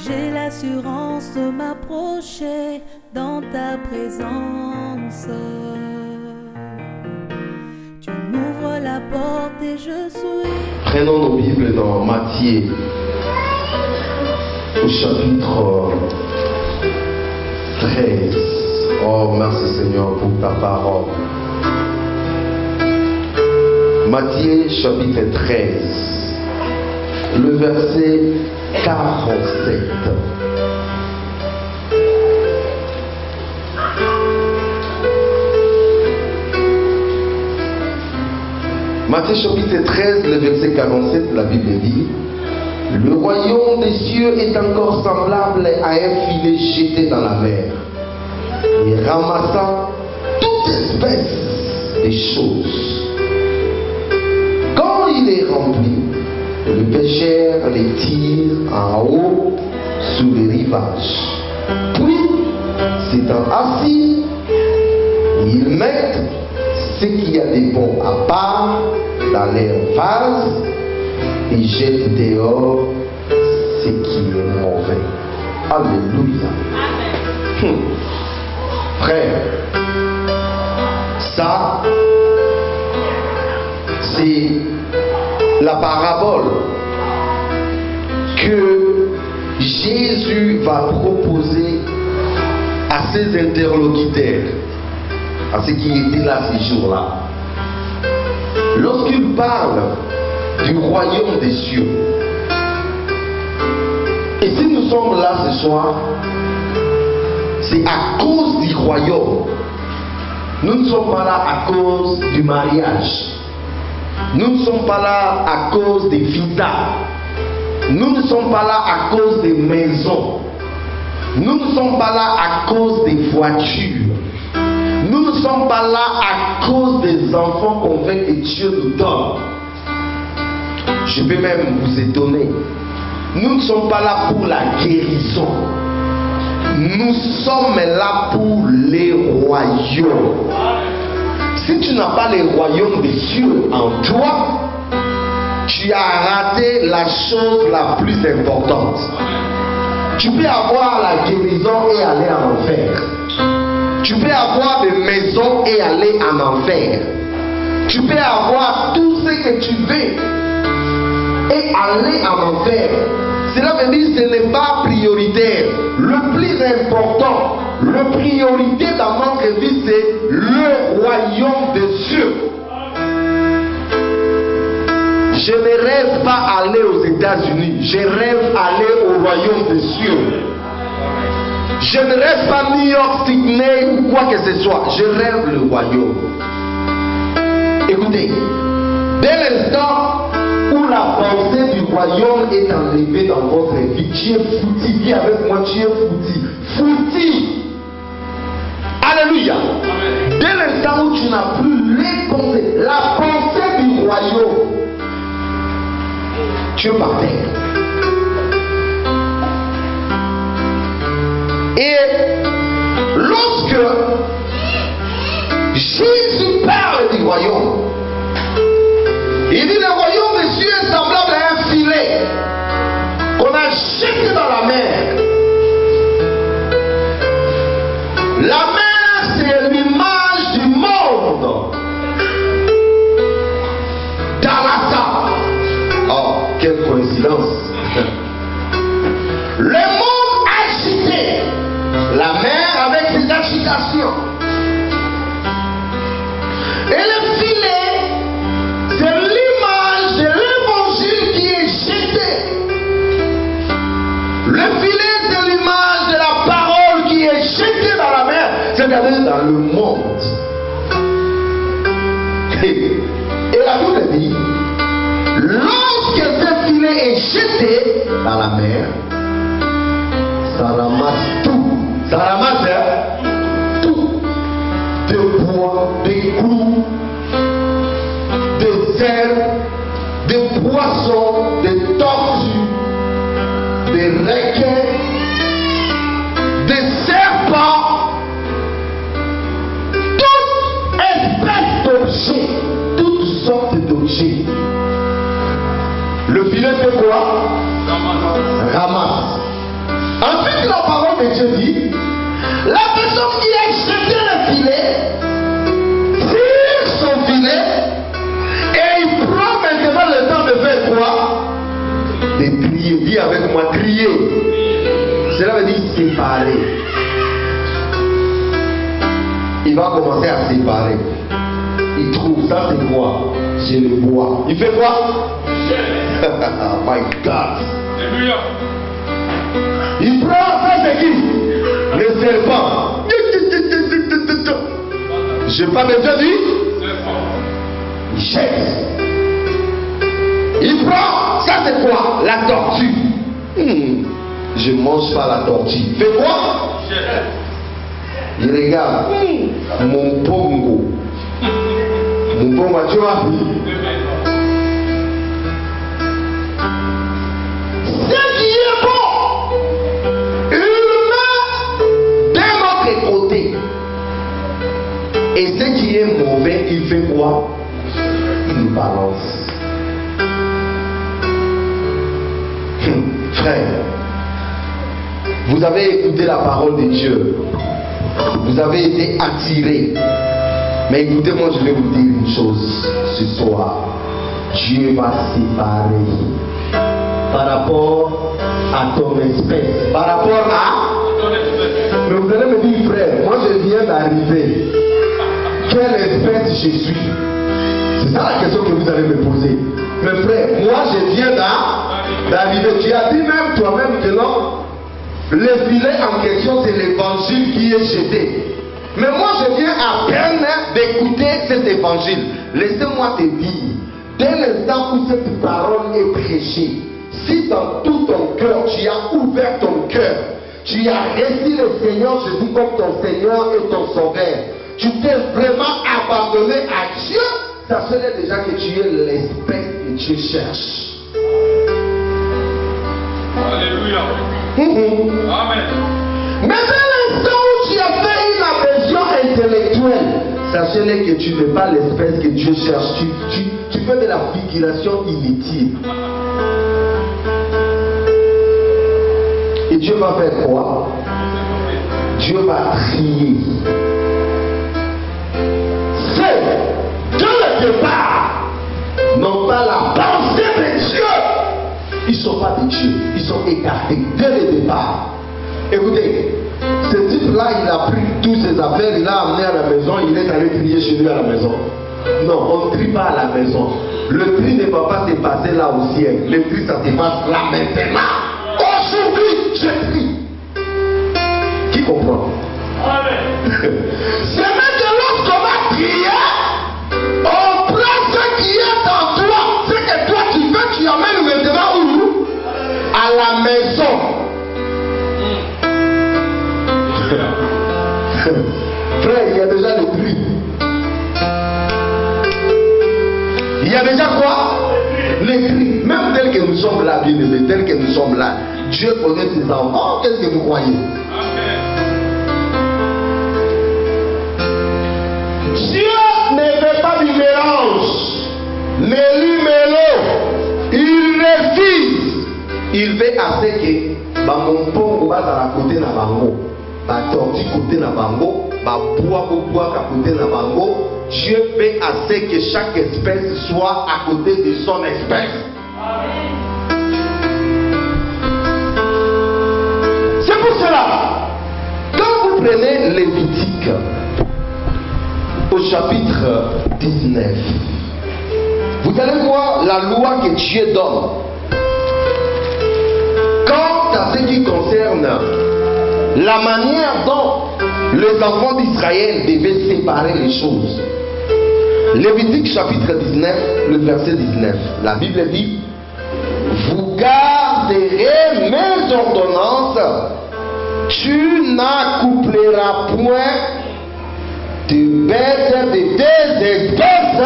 J'ai l'assurance de m'approcher dans ta présence. Tu m'ouvres la porte et je suis. Prenons nos Bibles dans Matthieu, au chapitre 13. Oh, merci Seigneur pour ta parole. Matthieu, chapitre 13, le verset 47. Matthieu chapitre 13, le verset 47, la Bible dit: le royaume des cieux est encore semblable à un filet jeté dans la mer et ramassant toute espèce de choses. Quand il est rempli, le pêcheur les tire en haut sur les rivages. Puis, s'étant assis, ils mettent ce qu'il y a de bon à part dans leur vase et jettent dehors ce qui est mauvais. Alléluia. Frère, ça, c'est la parabole que Jésus va proposer à ses interlocuteurs, à ceux qui étaient là ces jours-là. Lorsqu'il parle du royaume des cieux, et si nous sommes là ce soir, c'est à cause du royaume. Nous ne sommes pas là à cause du mariage. Nous ne sommes pas là à cause des visas. Nous ne sommes pas là à cause des maisons. Nous ne sommes pas là à cause des voitures. Nous ne sommes pas là à cause des enfants qu'on veut que Dieu nous donne. Je peux même vous étonner. Nous ne sommes pas là pour la guérison. Nous sommes là pour les royaumes. Si tu n'as pas les royaumes des cieux en toi, tu as raté la chose la plus importante. Tu peux avoir la guérison et aller en enfer. Tu peux avoir des maisons et aller en enfer. Tu peux avoir tout ce que tu veux et aller en enfer. Cela veut dire que ce n'est pas prioritaire. Le plus important, la priorité dans notre vie, c'est le royaume des cieux. Je ne rêve pas aller aux États-Unis. Je rêve aller au royaume des cieux. Je ne rêve pas New York, Sydney ou quoi que ce soit. Je rêve le royaume. Écoutez, dès l'instant où la pensée du royaume est enlevée dans votre vie, tu es foutu. Dis avec moi, tu es foutu. Foutu. Alléluia. Dès l'instant où tu n'as plus les pensées, la pensée du royaume, tu es par terre. Et lorsque Jésus parle du royaume, il dit le royaume des cieux est semblable à un filet qu'on a jeté dans la mer. La mer, c'est l'image du monde dans la table. Oh, quelle coïncidence. Le monde agité, la mer avec ses agitations. Et le filet, c'est l'image de l'évangile qui est jeté. Le filet, c'est l'image de la parole qui est jetée dans la mer, c'est-à-dire dans le monde. Et la Bible dit, lorsque ce filet est jeté dans la mer, ça ramasse tout. Ça ramasse tout. Des bois, des clous, des herbes, des poissons, des tortues, des requins, des serpents, toute espèce d'objets, toutes sortes d'objets. Le filet fait quoi? Ramasse. trier. Cela veut dire séparer. Il va commencer à séparer. Il trouve ça c'est quoi? C'est le bois. Il fait quoi? My God. Il prend ça c'est qui? Le serpent. Je n'ai pas besoin du. Il jette. Il prend, ça c'est quoi? La tortue. Je ne mange pas la tortue. Fais quoi? Il regarde. Mon pongo. Mon pongo, tu vois? Ce qui est bon, il le met d'un autre côté. Et ce qui est mauvais, il fait quoi? Il balance. Frère, vous avez écouté la parole de Dieu. Vous avez été attiré. Mais écoutez-moi, je vais vous dire une chose ce soir. Dieu va séparer par rapport à ton espèce. Par rapport à... Mais vous allez me dire, frère, moi je viens d'arriver. Quelle espèce je suis? C'est ça la question que vous allez me poser. Mais frère, moi je viens d'arriver. Tu as dit même toi-même que non. Le filet en question, c'est l'évangile qui est jeté. Mais moi, je viens à peine d'écouter cet évangile. Laissez-moi te dire, dès l'instant où cette parole est prêchée, si dans tout ton cœur, tu as ouvert ton cœur, tu as reçu le Seigneur Jésus comme ton Seigneur et ton Sauveur, tu t'es vraiment abandonné à Dieu, ça serait déjà que tu es l'espèce que Dieu cherche. Alléluia. Amen. Mais dès l'instant où tu as fait une adhésion intellectuelle, sachez que tu n'es pas l'espèce que Dieu cherche. Tu fais de la figuration inutile. Et Dieu va faire quoi? Dieu va trier. C'est dès le départ, non pas la pensée de Dieu. Ils ne sont pas de Dieu, ils sont écartés dès le départ. Écoutez, ce type-là, il a pris toutes ses affaires, il l'a amené à la maison, il est allé trier chez lui à la maison. Non, on ne trie pas à la maison. Le tri ne va pas se passer là au ciel. Le tri, ça se passe là maintenant. Aujourd'hui, je trie. Qui comprend? Amen. C'est même que lorsqu'on va trier, on prend ce qui est en toi. Ce que toi tu veux, tu emmènes maintenant où? À la maison. Frère, il y a déjà le tri. Il y a déjà quoi? Le tri. Même tel que nous sommes là, bien aimés, tel que nous sommes là, Dieu connaît ses enfants. Qu'est-ce que vous croyez? Dieu ne veut pas du mélange. Il refuse. Il veut assez que mon pongo va à côté de bango, tortue côté de bango, bois côté de bango. Dieu veut assez que chaque espèce soit à côté de son espèce. C'est pour cela, quand vous prenez Lévitique au chapitre 19, vous allez voir la loi que Dieu donne quant à ce qui concerne la manière dont les enfants d'Israël devaient séparer les choses. Lévitique chapitre 19, le verset 19. La Bible dit: vous garderez mes ordonnances, tu n'accoupleras point de bêtes de deux espèces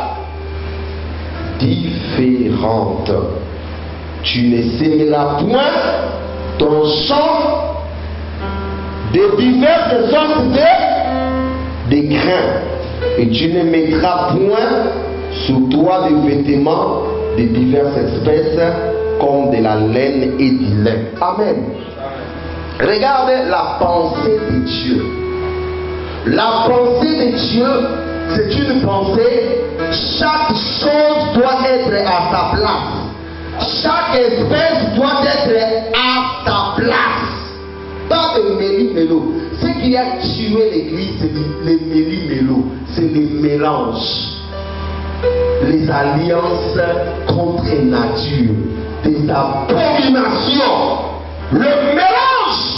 différentes. Tu ne sèmeras point ton champ de diverses sortes de grains, et tu ne mettras point sous toi des vêtements de diverses espèces comme de la laine et du lin. Amen. Regardez la pensée de Dieu. La pensée de Dieu, c'est une pensée, chaque chose doit être à sa place. Chaque espèce doit être à sa place. Pas de méli-mélo. Ce qui a tué l'église, c'est les méli-mélo. C'est les mélanges. Les alliances contre nature. Des abominations. Le mélange.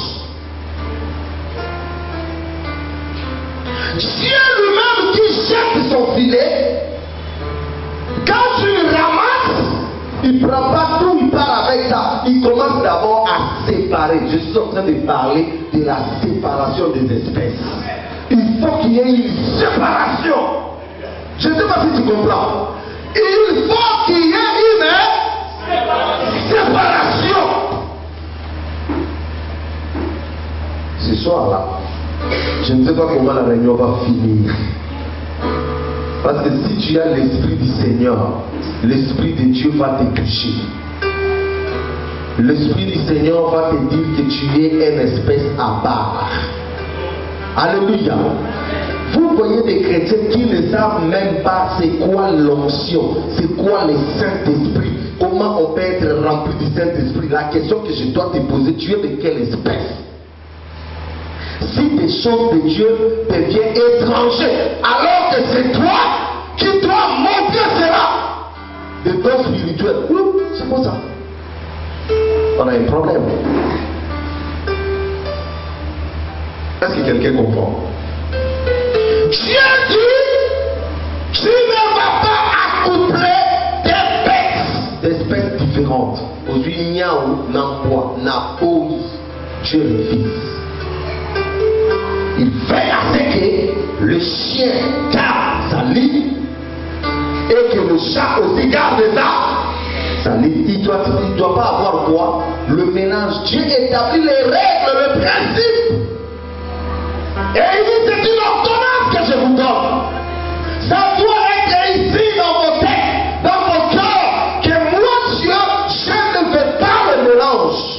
Dieu lui-même qui jette son filet, quand tu le ramasses, il ne prend pas tout, il part avec ça. Il commence d'abord à séparer. Je suis en train de parler de la séparation des espèces. Il faut qu'il y ait une séparation. Je ne sais pas si tu comprends. Il faut qu'il y ait une séparation. Ce soir-là, je ne sais pas comment la réunion va finir. Parce que si tu as l'Esprit du Seigneur, l'Esprit de Dieu va te toucher. L'Esprit du Seigneur va te dire que tu es une espèce à part. Alléluia. Vous voyez des chrétiens qui ne savent même pas c'est quoi l'onction, c'est quoi le Saint-Esprit, comment on peut être rempli du Saint-Esprit. La question que je dois te poser, tu es de quelle espèce? Si des choses de Dieu deviennent étrangères, alors que c'est toi qui dois montrer cela de ton spirituel. C'est quoi ça? On a un problème. Est-ce que quelqu'un comprend? Dieu dit, tu ne vas pas accoupler d'espèces différentes. Aujourd'hui, Niaou, Nampoa, Napoui, Dieu le Fils. Il fait à ce que le chien garde sa ligne et que le chat aussi garde sa ligne. Il ne doit pas avoir quoi? Le mélange. Dieu établit les règles, le principe. Et il dit c'est une ordonnance que je vous donne. Ça doit être ici dans vos têtes, dans vos cœurs, que moi Dieu, je ne veux pas le mélange.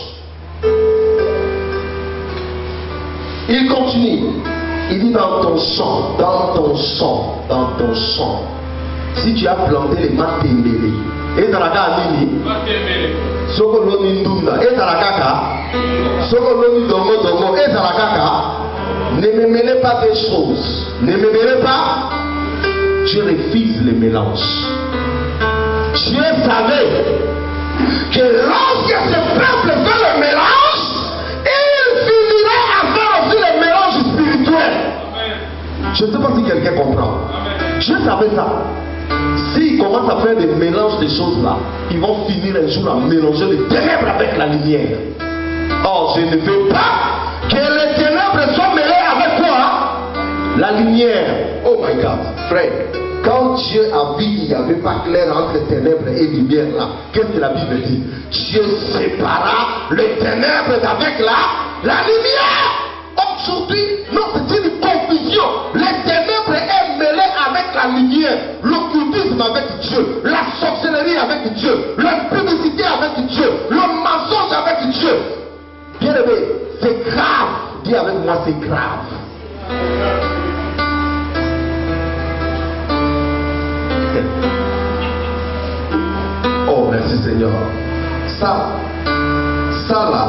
Il continue. Il dit dans ton champ, dans ton champ, dans ton champ. Si tu as planté les matembele, et dans la gare, soko loni ndunda, et dans la kaka, soko loni dongo dongo, et dans la kaka, ne me mêlez pas des choses. Ne me mêlez pas. Dieu refuse les mélanges. Dieu savait que lorsque ce peuple fait le mélange, il finirait à faire aussi le mélange spirituel. Je ne sais pas si quelqu'un comprend. Dieu savait ça. S'ils commencent à faire des mélanges de choses là, ils vont finir un jour à mélanger les ténèbres avec la lumière. Or, je ne veux pas que les ténèbres soient mêlées avec quoi? La lumière. Oh my God, frère. Quand Dieu a vu qu'il n'y avait pas clair entre ténèbres et lumière là, qu'est-ce que la Bible dit? Dieu sépara les ténèbres avec la lumière. Aujourd'hui, non, c'est une confusion. Les ténèbres est mêlé avec la lumière. L'occultisme avec Dieu. La sorcellerie avec Dieu. La publicité avec Dieu. Le mensonge avec Dieu. Bien aimé, c'est grave. Dis avec moi, c'est grave. Oh, merci Seigneur. Ça là.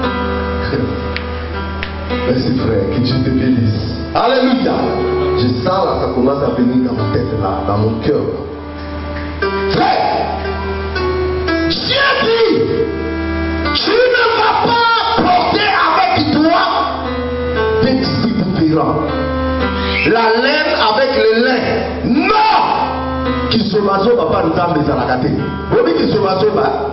Merci frère, que Dieu te bénisse. Alléluia. Je sens là, ça commence à venir dans ma tête là, dans mon cœur. Frère, Dieu dit, tu ne vas pas porter avec toi des disciples différents. La laine avec le lin. Non! Qui se mazo va pas nous amener des alagatés. Vous dites qui se mazo va?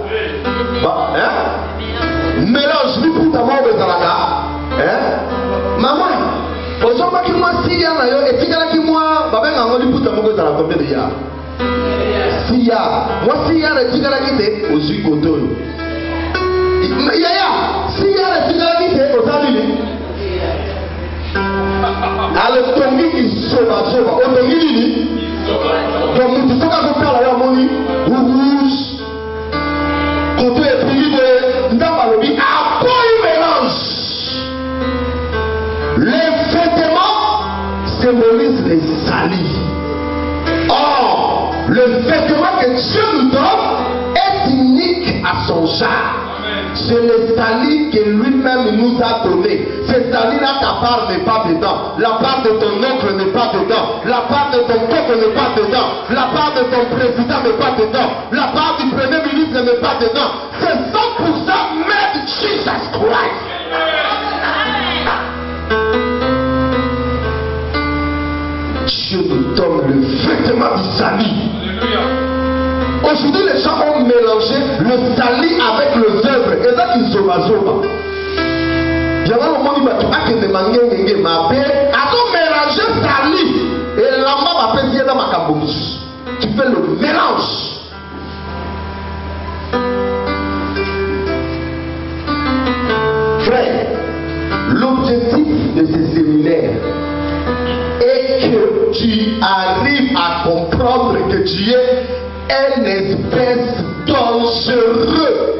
Mélange lui pour ta mort des alagatés. Maman, aujourd'hui, moi, si y a et si y a qui moi, papa n'a pas dit pour ta mort des alagatés de ya. Si y a, moi si y a les tigres qui étaient aux yeux côté. Yaya, si y a les tigres qui étaient aux allumes. Alors, Tongi qui sauva, au Tongi Lili. Donc, nous disons qu'on peut aller à Moni, rouge, côté privé, Ndamalobi, à quoi il mélange. Les vêtements symbolisent les salis. Or, le vêtement que Dieu nous donne est unique à son genre. C'est le salut que lui-même nous a donné. Ce salut-là, ta part n'est pas dedans. La part de ton oncle n'est pas dedans. La part de ton peuple n'est pas dedans. La part de ton président n'est pas dedans. La part du premier ministre n'est pas dedans. C'est 100% made Jesus Christ. Dieu nous donne le vêtement du salut. Aujourd'hui, les gens ont mélangé le salut avec les œuvres. Et là, ils sont mazoma. Il y a un moment où ils ont mélangé salut. Et là, tu fais le mélange. Frère, l'objectif de ce séminaire est que tu arrives à comprendre que tu es une espèce dangereux.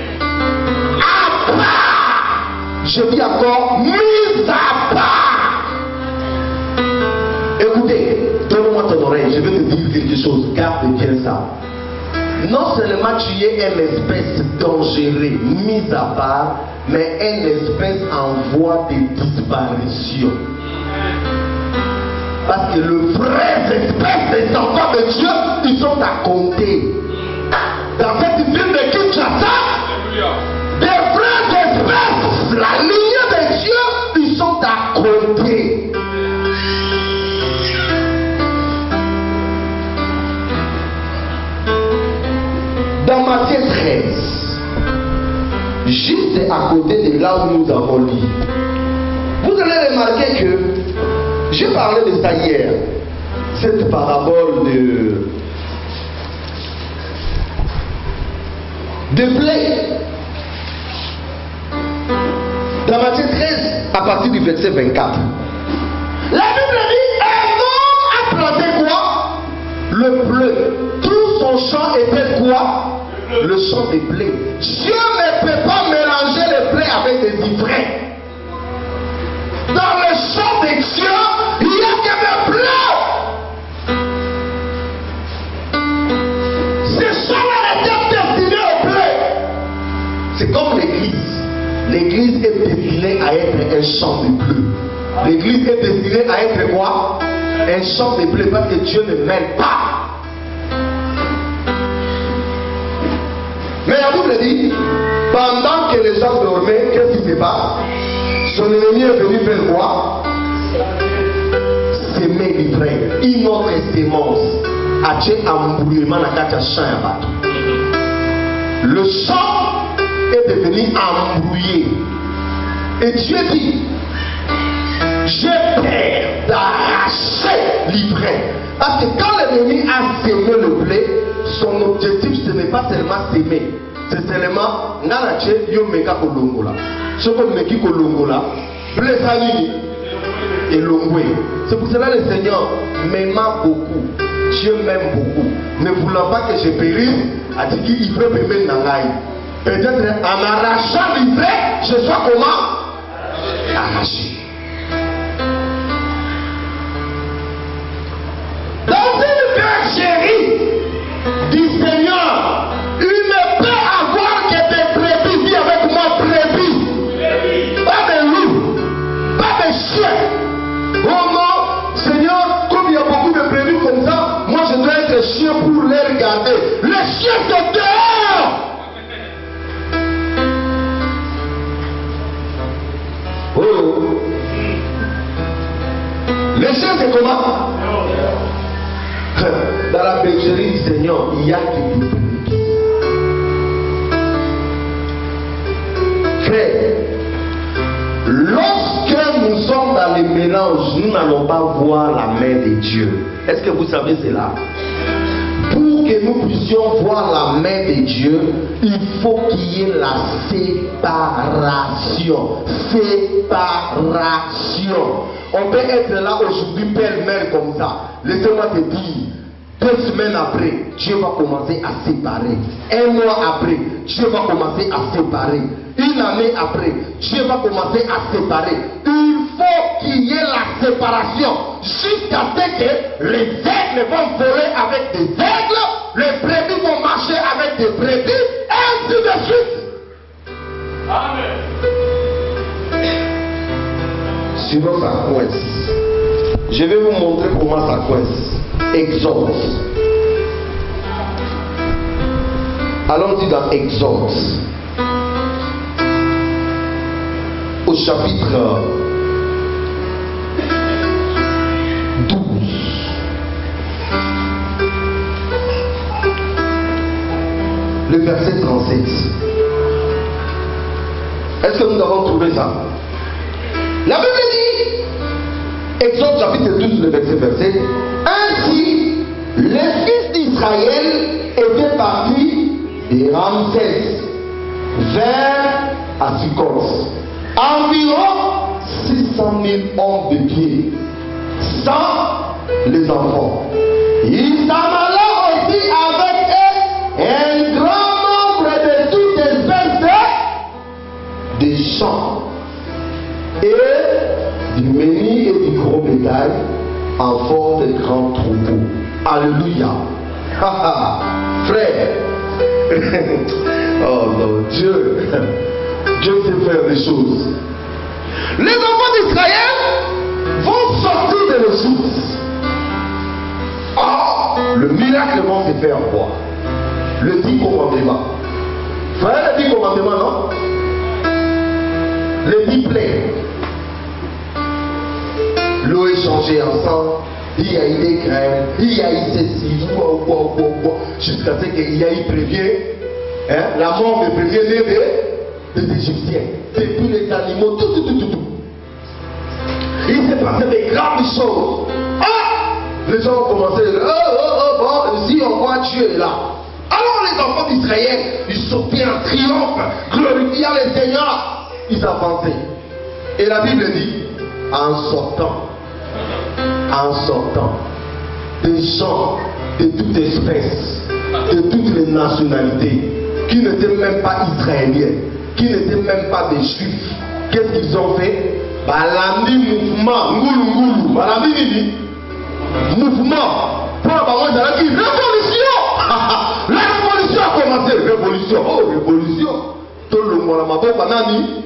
À part, je dis encore, mise à part. Écoutez, donne-moi ton oreille, je vais te dire quelque chose, garde bien ça. Non seulement tu es une espèce dangereuse, mise à part, mais une espèce en voie de disparition. Parce que les vraies espèces des enfants de Dieu, ils sont à compter. Dans cette ville de Kinshasa, des vraies espèces, la lignée de Dieu, ils sont à compter. Dans Matthieu 13, juste à côté de là où nous avons lu, vous allez remarquer que j'ai parlé de ça hier, cette parabole de blé. Dans Matthieu 13, à partir du verset 24. La Bible dit, un homme a planté quoi? Le blé. Tout son champ était quoi? Le champ de blé. Dieu ne peut pas mélanger le blé avec des ivraies. Dans le champ de Dieu, il n'y a que le blé. Ce champ-là était destiné au blé. C'est comme l'église. L'église est destinée à être un champ de blé. L'église est destinée à être quoi? Un champ de blé, parce que Dieu ne mêle pas. Mais la Bible dit, pendant que les gens dormaient, qu'est-ce qui se passe? Son ennemi est venu faire quoi? S'aimer l'ivraie. Une autre sémence. A-t-il embrouillement dans le champ? Le champ est devenu embrouillé. Et Dieu dit, j'ai peur d'arracher l'ivraie. Parce que quand l'ennemi a sémé le blé, son objectif ce n'est pas seulement s'aimer. C'est seulement nanache yo meka kolongola. Ce qu'on meki kolongola, blé salini et longwe. C'est pour cela que le Seigneur m'aime beaucoup. Dieu m'aime beaucoup. Ne voulant pas que je périsse, a dit qu'il peut me mettre dans l'ail. Peut-être en arrachant l'ivraie, je sois comment? Arraché. Dans une bergerie du Seigneur, il ne peut avoir que des brebis. Dis avec moi, brebis. Pas de loups, pas de chiens. Oh non, Seigneur, comme il y a beaucoup de brebis comme ça, moi je dois être chien pour les regarder. Les chiens sont dehors. Oh. Les chiens c'est comment? Dans la bergerie du Seigneur, il y a que des brebis. Frère, lorsque nous sommes dans les mélanges, nous n'allons pas voir la main de Dieu. Est-ce que vous savez cela? Pour que nous puissions voir la main de Dieu, il faut qu'il y ait la séparation. Séparation. On peut être là aujourd'hui pêle-mêle comme ça. Laissez-moi te dire, 2 semaines après, Dieu va commencer à séparer. 1 mois après, Dieu va commencer à séparer. 1 année après, Dieu va commencer à séparer. Il faut qu'il y ait la séparation jusqu'à ce que les aigles vont voler avec des aigles, les brebis vont marcher avec des brebis, ainsi de Sinon ça coince. Je vais vous montrer comment ça coince. Exode. Allons-y dans Exode. Au chapitre 12. Le verset 37. Est-ce que nous avons trouvé ça? La Bible dit, Exode chapitre 12, le verset. Ainsi, les fils d'Israël étaient partis de Ramsès vers Assukkot. Environ 600 000 hommes de pied, sans les enfants. Ils s'en allaient aussi avec eux un grand nombre de toutes espèces de champs et du menu et du gros bétail en forme de grands troupeaux. Alléluia. Frère. Oh non, Dieu sait faire des choses. Les enfants d'Israël vont sortir de l'Égypte. Oh, le miracle va se faire voir. Le 10 commandements. Frère, le 10 commandements, non? Les 10 plaies. L'eau est changée en sang. Il y a eu des graines. Il y a eu ceci. Jusqu'à ce qu'il y a eu prévient. La mort me prévient des Égyptiens. Depuis les animaux, tout. Il s'est passé des grandes choses. Ah! Les gens ont commencé à dire, bon, si on voit Dieu est là. Alors les enfants d'Israël, ils sautaient en triomphe, glorifiant le Seigneur. Ils avançaient. Et la Bible dit, en sortant, des gens de toutes espèces, de toutes les nationalités, qui n'étaient même pas israéliens, qui n'étaient même pas des juifs, qu'est-ce qu'ils ont fait? Balandi mouvement, ngoulou, balandi mouvement, pour la révolution. La révolution a commencé. Révolution, oh révolution. Tout le monde m'a dit, banani,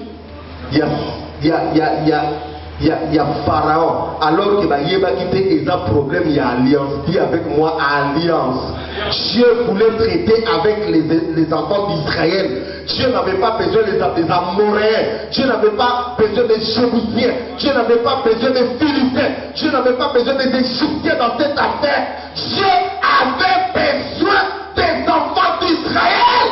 il y a Pharaon. Alors que Yéba quitté, il y a un problème, il y a alliance. Dis avec moi, alliance. Dieu voulait traiter avec les enfants d'Israël. Dieu n'avait pas besoin des Amoréens. Dieu n'avait pas besoin des Jébusiens. Dieu n'avait pas besoin des Philistins. Dieu n'avait pas besoin des Égyptiens dans cette affaire. Dieu avait besoin des enfants d'Israël.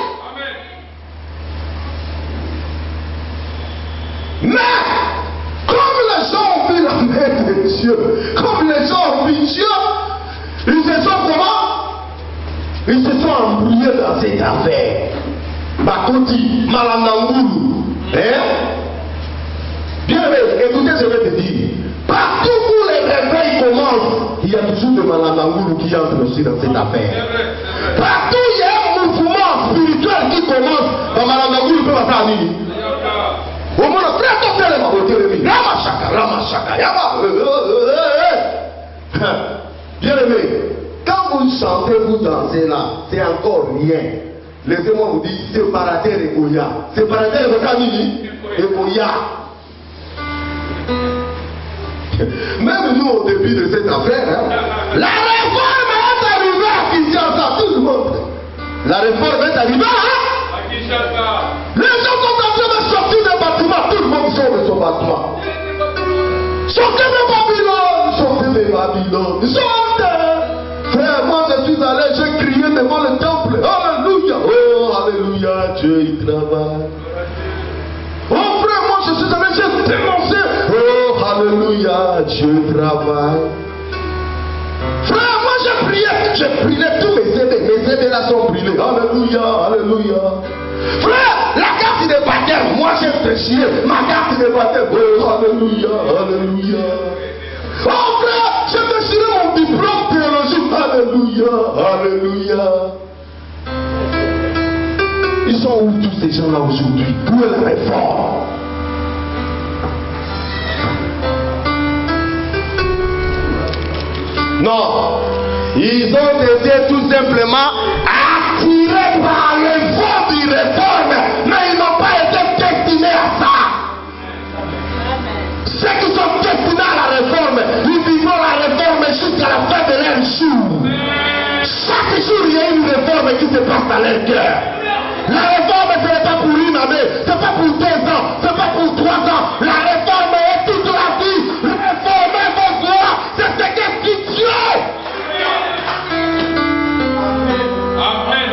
Mais comme les gens ont vu la main de Dieu, comme les gens ont vu Dieu, ils se sont comment? Ils se sont embrouillés dans cette affaire. Bakoti, Malandangoulou. Bien, écoutez ce que je te dis. Partout où les réveils commencent, il y a toujours des Malandangoulou qui entrent aussi dans cette affaire. Partout où il y a un mouvement spirituel qui commence, dans Malandangoulou peut passer à Nini. Au moins, frère, ton frère est ma Ramachaka, Yama. Bien aimé, quand vous chantez, vous dansez là, c'est encore rien. Laissez-moi vous dire, séparateur et Goya. Séparateur et Kamini et Goya. Même nous, au début de cette affaire, la réforme est arrivée à Kinshasa, tout le monde. La réforme est arrivée à Kinshasa. Les gens sont en train de sortir des bâtiments, tout le monde sort de son bâtiment. Sortez de Babylone, sortez. Frère, moi je suis allé, j'ai crié devant le temple. Alléluia. Oh, alléluia, Dieu il travaille. Oh frère, moi je suis allé, j'ai dénoncé. Oh, alléluia, Dieu travaille. Frère, moi j'ai prié tous mes CD là sont brûlés. Alléluia, alléluia. Frère, la carte de baptême, moi j'ai prêché ma carte de baptême. Oh, alléluia, alléluia. Oh frère, j'ai déchiré mon diplôme théologique. Alléluia, alléluia. Ils sont où tous ces gens-là aujourd'hui? Où est la réforme? Non, ils ont été tout simplement attirés par les vents du réforme, mais ils n'ont pas été dans leur cœur. La réforme, ce n'est pas pour une année, ce n'est pas pour 2 ans, ce n'est pas pour 3 ans. La réforme est toute la vie. Réformer vos voix, c'est ce qu'est Dieu. Amen.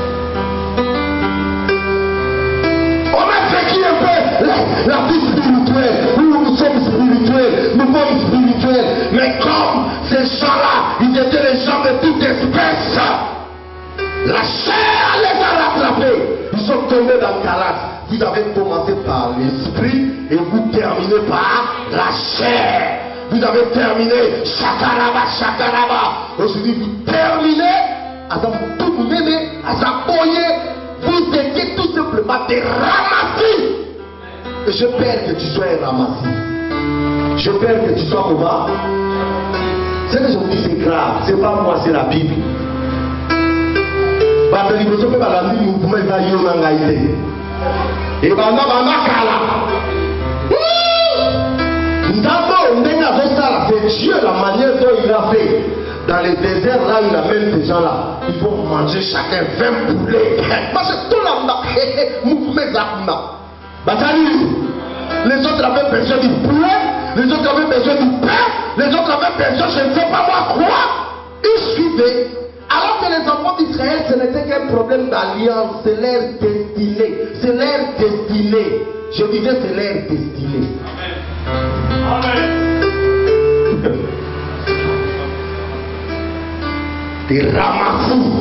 On a vécu un peu la vie spirituelle, nous sommes spirituels, nous sommes spirituels, mais comme ces gens-là, ils étaient les gens de toute espèce, la chair les a rattrapés, ils sont tombés dans le calasse. Vous avez commencé par l'esprit et vous terminez par la chair. Vous avez terminé chakaraba, chakaraba. Aujourd'hui, vous terminez à tout vous m'aimez, à s'appoyer. Vous étiez tout simplement des ramassis. Et je perds que tu sois un ramassis. Je perds que tu sois comment? Ce que je vous dis, c'est grave. C'est pas moi, c'est la Bible. Parce que les gens peuvent la vie, vous pouvez faire un gaïté. Et pendant c'est Dieu la manière dont il a fait. Dans les déserts, là, il amène ces gens-là. Ils vont manger chacun 20 poulets. Parce que tout le monde, les autres avaient besoin du poulet, les autres avaient besoin du pain, les autres avaient besoin, je ne sais pas moi quoi. Ils suivaient. Alors que les enfants d'Israël, ce n'était qu'un problème d'alliance, c'est leur destinée. C'est leur destinée. Je disais, c'est leur destinée. Amen. Des ramassis.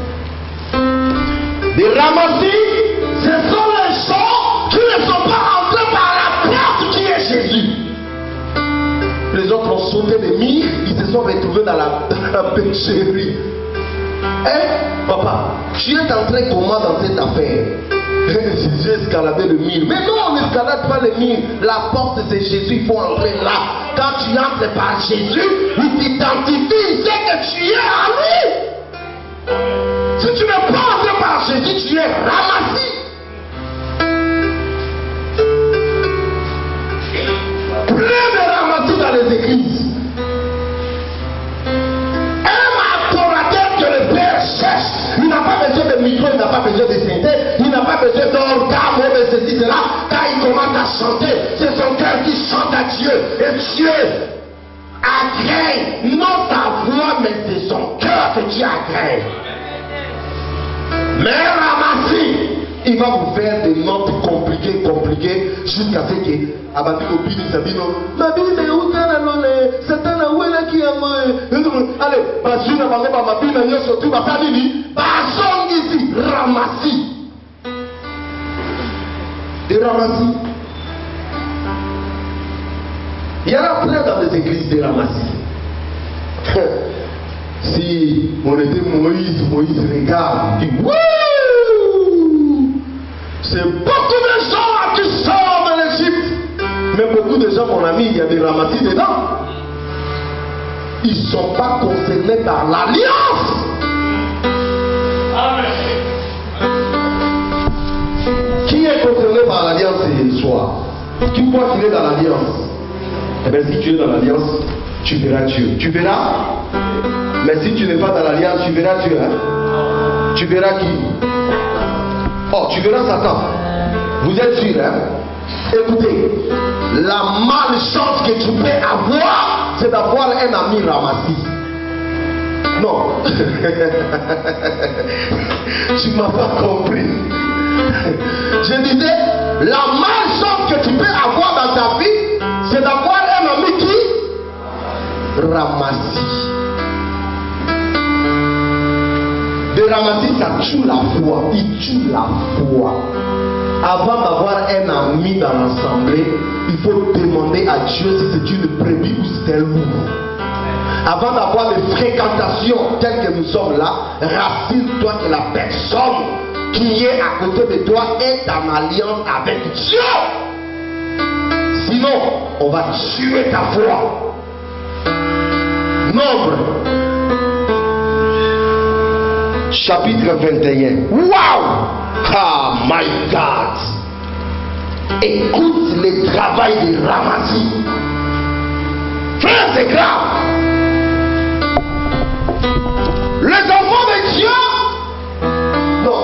Des ramassis, ce sont les gens qui ne sont pas entrés par la porte qui est Jésus. Les autres ont sauté des murs, ils se sont retrouvés dans la pécherie. Hein, papa, tu es entré comment dans cette affaire? Jésus a escaladé le mur. Mais non, on n'escalade pas le mur. La porte c'est Jésus, il faut entrer là. Quand tu entres par Jésus, il t'identifie, il sait que tu es à lui. Si tu n'es pas entré par Jésus, tu es ramassis. Plein de ramassis dans les églises. Il n'a pas besoin de micro, il n'a pas besoin de synthèse, il n'a pas besoin d'organes, de ceci, cela. Quand il commence à chanter, c'est son cœur qui chante à Dieu. Et Dieu agrée, non ta voix, mais c'est son cœur que Dieu agrée. Mais ramassis, il va vous faire des notes compliquées, jusqu'à ce que, abandonné au pays de Sabino, ma vie est où t'as la lone, c'est un ouéla qui a moi. Allez, parce que je n'ai pas ma vie, mais surtout ma famille, personne ici, ramassis. Des ramassis. Il y en a plein dans les églises des ramassis. Si on était Moïse regarde, il dit wouh! C'est beaucoup de gens qui sortent de l'Égypte. Mais beaucoup de gens, mon ami, il y a des ramassis dedans. Ils ne sont pas concernés par l'alliance. Qui est concerné par l'alliance ce soir? Qui croit qu'il est dans l'alliance? Eh bien, si tu es dans l'alliance, tu verras Dieu. Tu verras. Mais si tu n'es pas dans l'alliance, tu verras Dieu. Hein? Tu verras qui? Oh, tu verras Satan. Vous êtes sûr, hein? Écoutez, la malchance que tu peux avoir, c'est d'avoir un ami ramassis. Non. Tu ne m'as pas compris. Je disais, la malchance que tu peux avoir dans ta vie, c'est d'avoir un ami qui ramassis. De ramassis, ça tue la foi. Il tue la foi. Avant d'avoir un ami dans l'assemblée, il faut demander à Dieu si c'est une brebis ou si c'est un loup. Avant d'avoir des fréquentations telles que nous sommes là, rassure-toi que la personne qui est à côté de toi est en alliance avec Dieu. Sinon, on va tuer ta foi. Nombre. Chapitre 21. Waouh! Ah, my God! Écoute le travail de ramassis. Frère, c'est grave. Les enfants de Dieu. Non,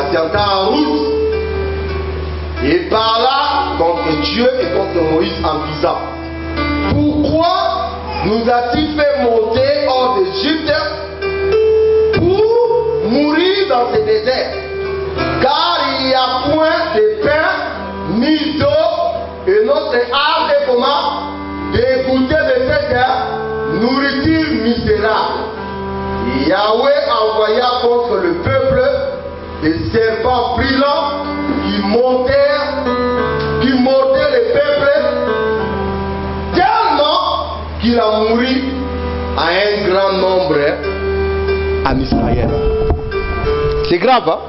patienta en route. Il parla contre Dieu et contre Moïse en disant: pourquoi nous a-t-il fait monter hors d'Égypte pour mourir dans ce désert? Car il n'y a point de pain ni d'eau, et notre âme est comment? D'écouter de cette nourriture misérable. Yahweh envoya contre le peuple des serpents brûlants qui mordaient le peuple tellement qu'il a mouru à un grand nombre en Israël. C'est grave, hein?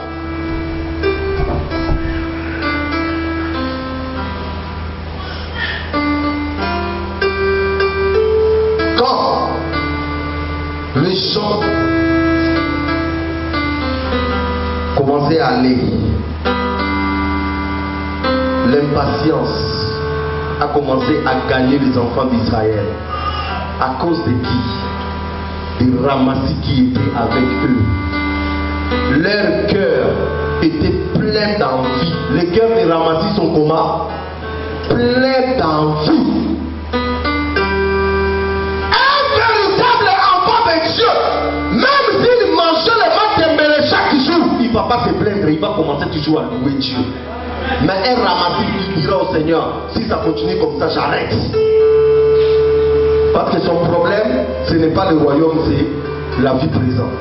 Quand les gens commençaient à aller, l'impatience a commencé à gagner les enfants d'Israël. À cause de qui? Des ramassis qui étaient avec eux. Leur cœur était plein d'envie. Les cœurs des ramassis sont comment? Pleins d'envie. Un véritable enfant de Dieu, même s'il mangeait le matin chaque jour, il ne va pas se plaindre, il va commencer toujours à louer Dieu. Mais un ramassis qui dira au Seigneur: si ça continue comme ça, j'arrête. Parce que son problème, ce n'est pas le royaume, c'est la vie présente.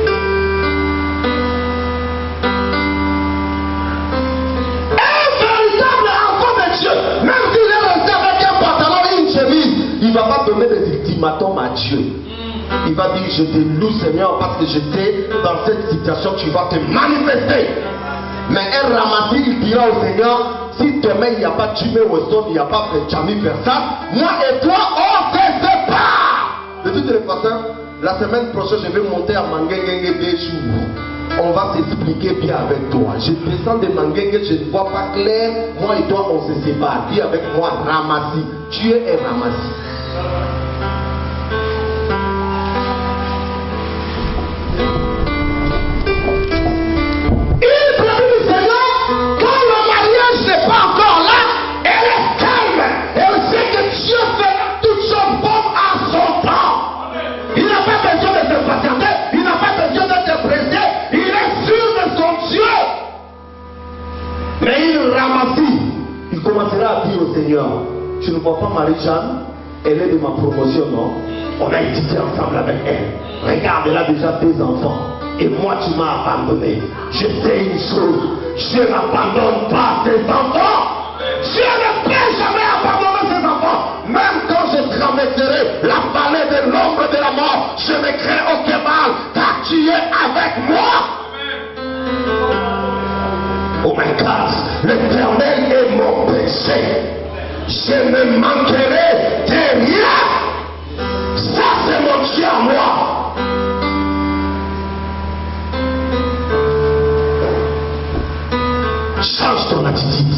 Un véritable enfant de Dieu, même s'il est resté avec un pantalon et une chemise, il ne va pas donner des ultimatums à Dieu. Il va dire: je te loue Seigneur parce que j'étais dans cette situation, tu vas te manifester. Mais un ramassis, il dira au Seigneur: si demain il n'y a pas de Jimé Weston, il n'y a pas de Jamie Versailles, moi et toi, on se sépare. De toutes les façons, la semaine prochaine, je vais monter à Mangengue des jours. On va s'expliquer bien avec toi. Je descends de Mangengue, je ne vois pas clair. Moi et toi, on se sépare. Dis avec moi: ramassis. Dieu est ramassis. Il commencera à dire au Seigneur: tu ne vois pas Marie-Jeanne, elle est de ma promotion, non? On a étudié ensemble avec elle. Regarde, elle a déjà 2 enfants. Et moi, tu m'as abandonné. Je sais une chose: je n'abandonne pas ses enfants. Je ne peux jamais abandonner ses enfants. Même quand je traverserai la vallée de l'ombre de la mort, je ne crains aucun mal, car tu es avec moi. Oh my God, l'Éternel est mon péché. Je ne manquerai de rien. Ça, c'est mon Dieu à moi. Change ton attitude.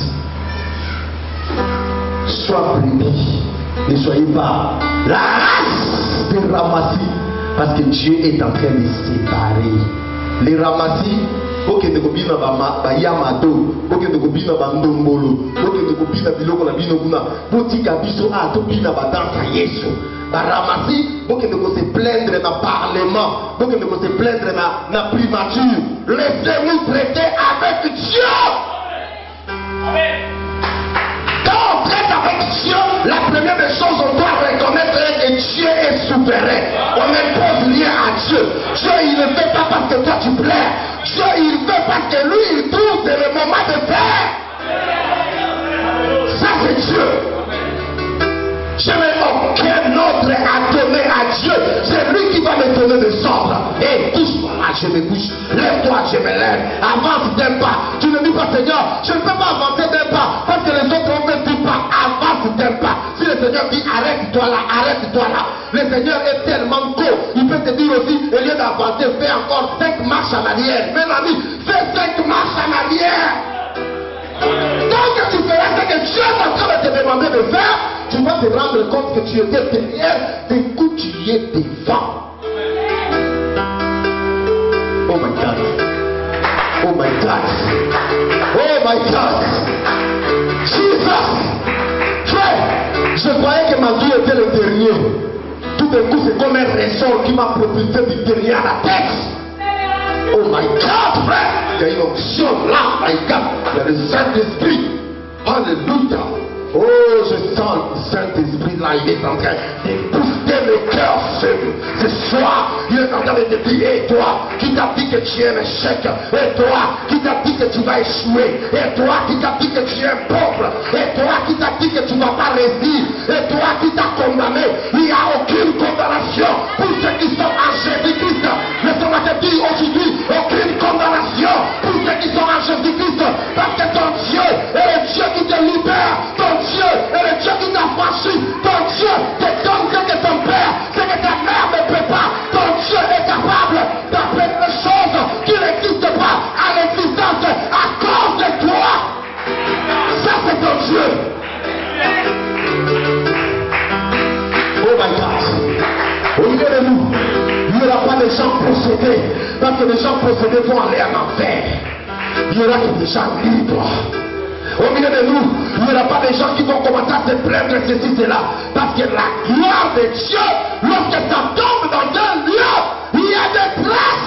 Sois brebis. Ne soyez pas la race des ramassis, parce que Dieu est en train de séparer. Les ramassis, ok, de kobina ba yamado, ok, de kobina ba ndombolo, ok, de kobina biloko na bino kuna, botika biso a to bina ba dansa Yesu. Ba ramasi, ok, de ko se plaindre na parlement, ok, de ko se plaindre na primature. Laissez-nous traiter avec Dieu. Amen. Quand on traite avec Dieu, la première des choses, on doit reconnaître que Dieu est souverain. On n'impose rien à Dieu. Dieu, il ne fait pas parce que toi tu plais. Dieu, il fait parce que lui, il trouve c'est le moment de faire. Ça, c'est Dieu. Je n'ai aucun autre à donner à Dieu. C'est lui qui va me donner des ordres. Et touche-moi là, je me bouge. Lève-toi, je me lève. Avance d'un pas. Tu ne dis pas: Seigneur, je ne peux pas avancer d'un pas parce que les autres ont fait 10 pas. Avance d'un pas. Si le Seigneur dit: arrête-toi là, arrête-toi là, le Seigneur est tellement court. Il peut te dire aussi: au lieu d'avancer, fais encore 5 marches en arrière. Mes amis, fais 5 marches en arrière. Donc tu feras ce que Dieu est en train de te demander de faire. Tu vas te rendre compte que tu étais derrière, d'un coup tu y es devant. Oh my God. Oh my God. my God. Jesus. Frère, je croyais que ma vie était le dernier. Tout d'un coup, c'est comme un ressort qui m'a propulsé du dernier à la tête. Oh my God, frère. Il y a une option là, my God. Il y a le Saint-Esprit. Alléluia. Oh, je sens le Saint-Esprit là, il est en train de booster le cœur ce soir. Il est en train de te dire, et toi qui t'as dit que tu es un échec, et toi qui t'as dit que tu vas échouer, et toi qui t'as dit que tu es un pauvre, et toi qui t'as dit que tu ne vas pas réussir, et toi qui t'as condamné, il n'y a aucune condamnation pour ceux qui sont en Jésus-Christ. Laisse-moi te dire aujourd'hui, aucune condamnation pour ceux qui sont en Jésus-Christ, parce que ton Dieu est le Dieu qui te libère, ton Dieu est le Dieu qui t'a franchi, ton Dieu te donne ce que ton père, ce que ta mère ne peut pas, ton Dieu est capable d'appeler des choses qui n'existent pas à l'existence à cause de toi. Ça c'est ton Dieu. Oh my God. Au milieu de nous, il n'y aura pas de gens possédés, parce que les gens possédés vont aller en enfer. Il y aura que des gens libres. Au milieu de nous, il n'y aura pas des gens qui vont commencer à se plaindre de ceci, cela. Parce que la gloire de Dieu, lorsque ça tombe dans un lieu, il y a des traces.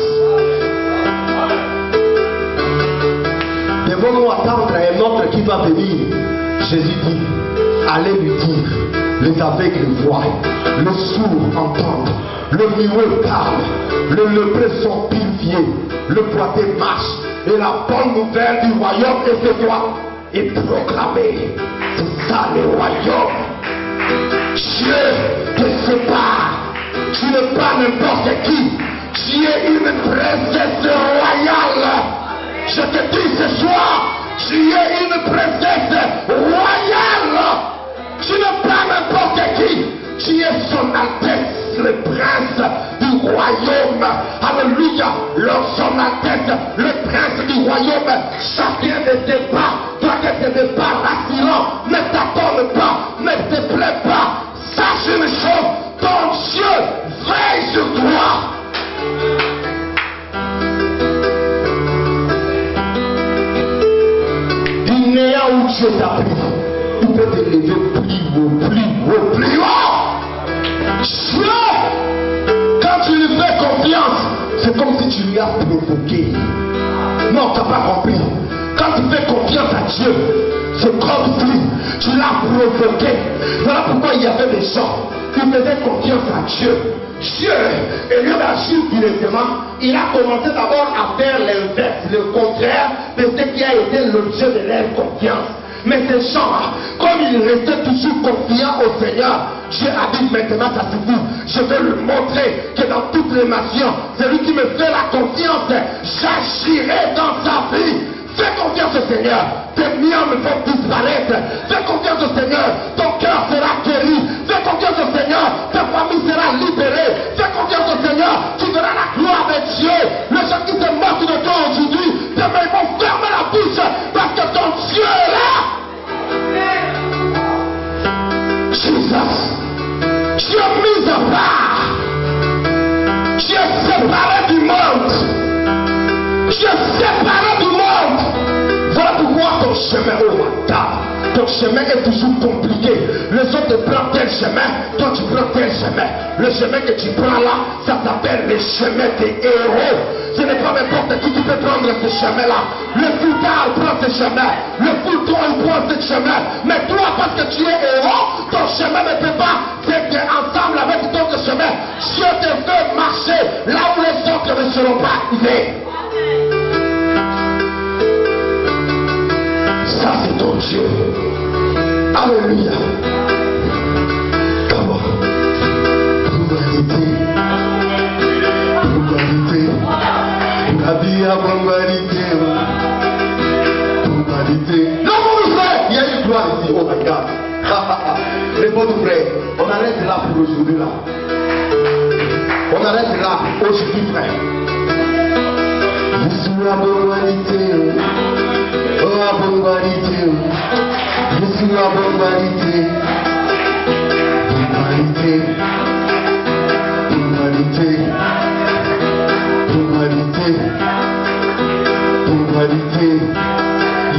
Devons-nous attendre un autre qui va venir? Jésus dit, allez lui dire, les aveugles voient, le sourd entendent, le muet parle, le lépreux sont purifiés, le boiteux marche. Et la bonne nouvelle du royaume est ce soir est proclamée. C'est ça le royaume. Dieu te sépare. Tu n'es pas n'importe qui. Tu es une princesse royale. Je te dis ce soir, tu es une princesse royale. Tu n'es pas n'importe qui. Tu es son Altesse, le prince du royaume. Alléluia. Son Altesse, le prince du royaume. Chacun de tes pas doit être des pas rassurants. Ne t'attends pas, ne te plaît pas. Sache une chose, ton Dieu veille sur toi. Du néant où Dieu t'a pris, il peut te lever plus haut, plus haut, plus haut. Dieu, quand tu lui fais confiance, c'est comme si tu lui as provoqué. Non, tu n'as pas compris. Quand tu fais confiance à Dieu, c'est comme si tu l'as provoqué. Voilà pourquoi il y avait des gens qui faisaient confiance à Dieu. Dieu, au lieu d'agir directement, il a commencé d'abord à faire l'inverse, le contraire de ce qui a été l'objet de leur confiance. Mais ces gens, comme ils restaient toujours confiants au Seigneur, Dieu a dit maintenant ça suffit. Je vais lui montrer que dans toutes les nations, celui qui me fait la confiance, j'agirai dans sa vie. Fais confiance au Seigneur, tes miomes vont disparaître. Fais confiance au Seigneur, ton cœur sera guéri. Fais confiance au Seigneur, ta famille sera libérée. Fais confiance au Seigneur, tu verras la gloire de Dieu. Les gens qui se moquent de toi aujourd'hui, demain ils vont fermer la bouche parce que ton Dieu est là. Jesus, tu es mis à part. Tu es séparé du monde. Tu es séparé du monde. Voilà pourquoi ton chemin, oh my God, ton chemin est toujours compliqué. Les autres prennent tel chemin, toi tu prends tel chemin. Le chemin que tu prends là, ça s'appelle le chemin des héros. Ce n'est pas n'importe qui peut prendre ce chemin-là. Le foutard prend ce chemin. Le fouton prend ce chemin. Mais toi, parce que tu es héros, ton chemin ne peut pas être ensemble avec d'autres chemins. Dieu te fait marcher là où les autres ne seront pas arrivés. Ça, c'est ton Dieu. Alléluia. Comment? Humanité. Humanité. La vie à humanité. Humanité. Non, mon frère, il y a une gloire ici. Oh my God. Les bons frères, on arrête là pour aujourd'hui là. On arrête là aujourd'hui, frère. Je suis la humanité. Oh, la humanité. Je suis la humanité. Humanité. Humanité. Humanité. Humanité.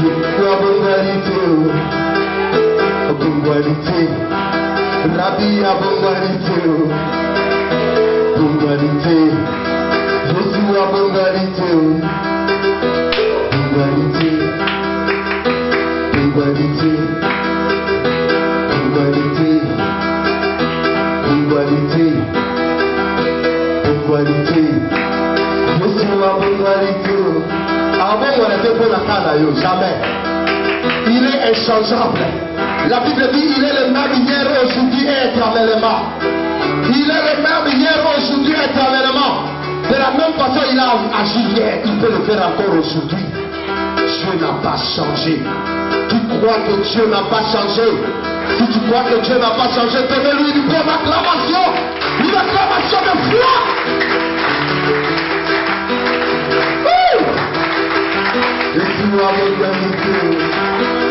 Bongalité, Rabbi a bongalité, bongalité, Jésus a bongalité, bongalité, bongalité, bongalité, bongalité, bongalité, Jésus a bongalité. Avant on était pour la canne, jamais. Il est inchangeable. La Bible dit il est le même hier, aujourd'hui et éternellement. Il est le même hier, aujourd'hui et éternellement. De la même façon il a agi hier, il peut le faire encore aujourd'hui. Dieu n'a pas changé. Tu crois que Dieu n'a pas changé? Si tu crois que Dieu n'a pas changé, donne-lui une bonne acclamation. Une acclamation de foi. Et tu as regardé.